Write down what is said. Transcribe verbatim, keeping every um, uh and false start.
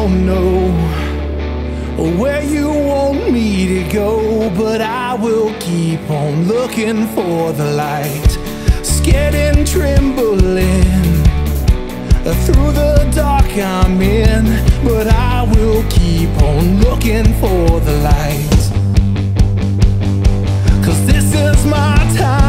don't know where you want me to go, but I will keep on looking for the light. Scared and trembling through the dark I'm in, but I will keep on looking for the light. 'Cause this is my time.